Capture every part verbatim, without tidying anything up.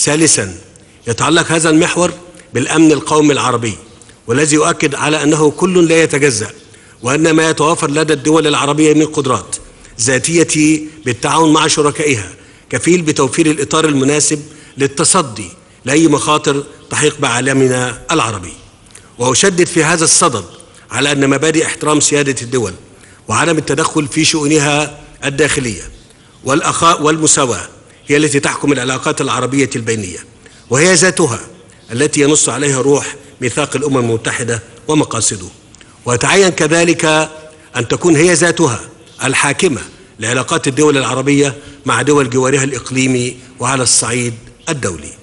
ثالثا، يتعلق هذا المحور بالأمن القومي العربي، والذي يؤكد على أنه كل لا يتجزأ، وأن ما يتوافر لدى الدول العربية من قدرات ذاتية بالتعاون مع شركائها كفيل بتوفير الإطار المناسب للتصدي لأي مخاطر تحيق بعالمنا العربي. وأشدد في هذا الصدد على أن مبادئ احترام سيادة الدول وعدم التدخل في شؤونها الداخلية والأخاء والمساواة هي التي تحكم العلاقات العربية البينية، وهي ذاتها التي ينص عليها روح ميثاق الأمم المتحدة ومقاصده. ويتعين كذلك أن تكون هي ذاتها الحاكمة لعلاقات الدول العربية مع دول جوارها الإقليمي وعلى الصعيد الدولي.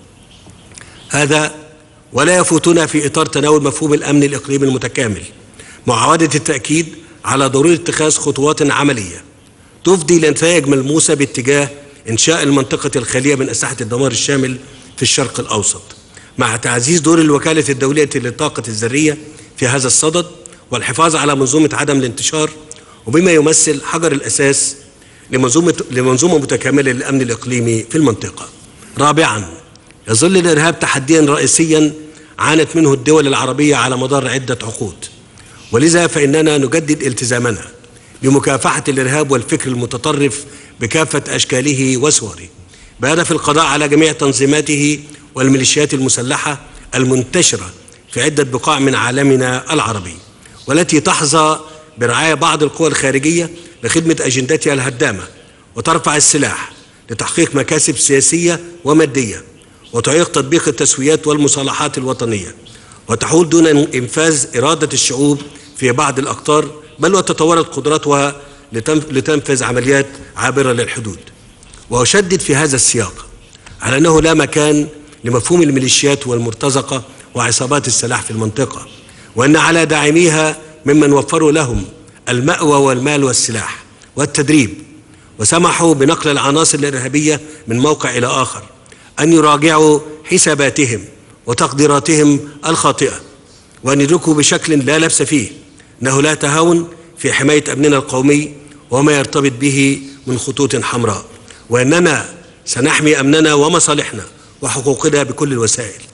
هذا ولا يفوتنا في إطار تناول مفهوم الأمن الإقليمي المتكامل معاودة التأكيد على ضرورة اتخاذ خطوات عملية تفضي لنتائج ملموسة باتجاه إنشاء المنطقة الخالية من أسلحة الدمار الشامل في الشرق الأوسط، مع تعزيز دور الوكالة الدولية للطاقة الذرية في هذا الصدد والحفاظ على منظومة عدم الانتشار، وبما يمثل حجر الأساس لمنظومة, لمنظومة متكاملة للأمن الإقليمي في المنطقة. رابعا، يظل الإرهاب تحديا رئيسيا عانت منه الدول العربية على مدار عدة عقود، ولذا فإننا نجدد التزامنا بمكافحة الإرهاب والفكر المتطرف بكافة أشكاله وصوره بهدف القضاء على جميع تنظيماته والميليشيات المسلحة المنتشرة في عدة بقاع من عالمنا العربي، والتي تحظى برعاية بعض القوى الخارجية لخدمة أجندتها الهدامة وترفع السلاح لتحقيق مكاسب سياسية ومادية، وتعيق تطبيق التسويات والمصالحات الوطنية، وتحول دون إنفاذ إرادة الشعوب في بعض الأقطار، بل وتطورت قدراتها لتنفذ عمليات عابرة للحدود. وأشدد في هذا السياق على أنه لا مكان لمفهوم الميليشيات والمرتزقة وعصابات السلاح في المنطقة، وأن على داعميها ممن وفروا لهم المأوى والمال والسلاح والتدريب وسمحوا بنقل العناصر الإرهابية من موقع إلى آخر أن يراجعوا حساباتهم وتقديراتهم الخاطئة، وأن يدركوا بشكل لا لبس فيه أنه لا تهاون في حماية أمننا القومي وما يرتبط به من خطوط حمراء، وأننا سنحمي أمننا ومصالحنا وحقوقنا بكل الوسائل.